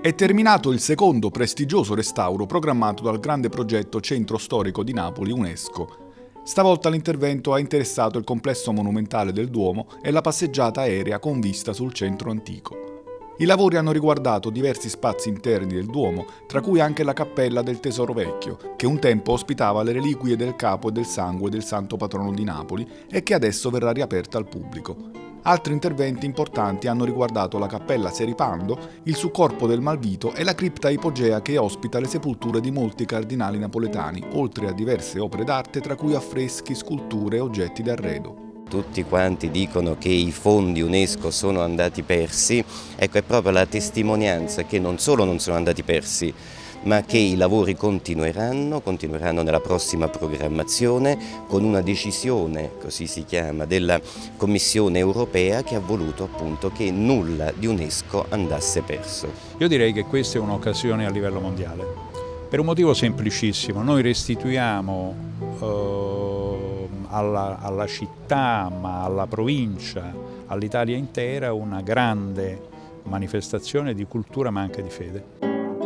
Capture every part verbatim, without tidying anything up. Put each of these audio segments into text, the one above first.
È terminato il secondo prestigioso restauro programmato dal grande progetto Centro Storico di Napoli UNESCO. Stavolta l'intervento ha interessato il complesso monumentale del Duomo e la passeggiata aerea con vista sul centro antico. I lavori hanno riguardato diversi spazi interni del Duomo, tra cui anche la Cappella del Tesoro Vecchio, che un tempo ospitava le reliquie del capo e del sangue del santo patrono di Napoli e che adesso verrà riaperta al pubblico. Altri interventi importanti hanno riguardato la Cappella Seripando, il Succorpo del Malvito e la cripta ipogea che ospita le sepolture di molti cardinali napoletani, oltre a diverse opere d'arte tra cui affreschi, sculture e oggetti d'arredo. Tutti quanti dicono che i fondi UNESCO sono andati persi, ecco è proprio la testimonianza che non solo non sono andati persi, ma che i lavori continueranno, continueranno nella prossima programmazione con una decisione, così si chiama, della Commissione europea che ha voluto appunto che nulla di UNESCO andasse perso. Io direi che questa è un'occasione a livello mondiale, per un motivo semplicissimo: noi restituiamo eh, alla, alla città, ma alla provincia, all'Italia intera, una grande manifestazione di cultura ma anche di fede.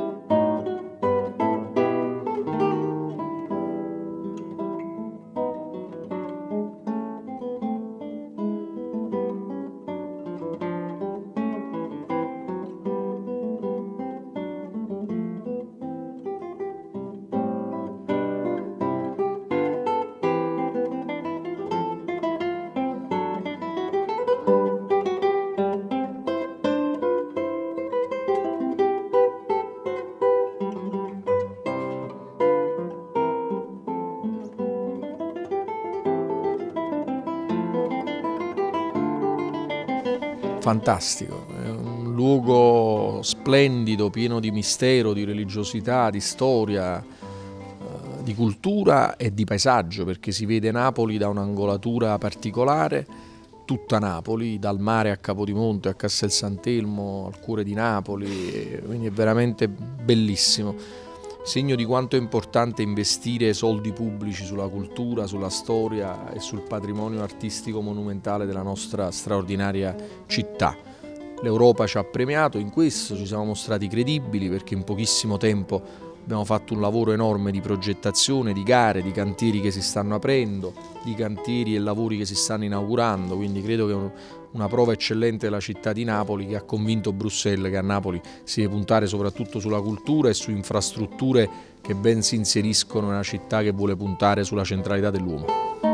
Fantastico, è un luogo splendido, pieno di mistero, di religiosità, di storia, di cultura e di paesaggio, perché si vede Napoli da un'angolatura particolare, tutta Napoli, dal mare a Capodimonte, a Castel Sant'Elmo, al cuore di Napoli, quindi è veramente bellissimo. Segno di quanto è importante investire soldi pubblici sulla cultura, sulla storia e sul patrimonio artistico monumentale della nostra straordinaria città. L'Europa ci ha premiato in questo, ci siamo mostrati credibili perché in pochissimo tempo abbiamo fatto un lavoro enorme di progettazione, di gare, di cantieri che si stanno aprendo, di cantieri e lavori che si stanno inaugurando, quindi credo che è un, una prova eccellente della città di Napoli che ha convinto Bruxelles che a Napoli si deve puntare soprattutto sulla cultura e su infrastrutture che ben si inseriscono in una città che vuole puntare sulla centralità dell'uomo.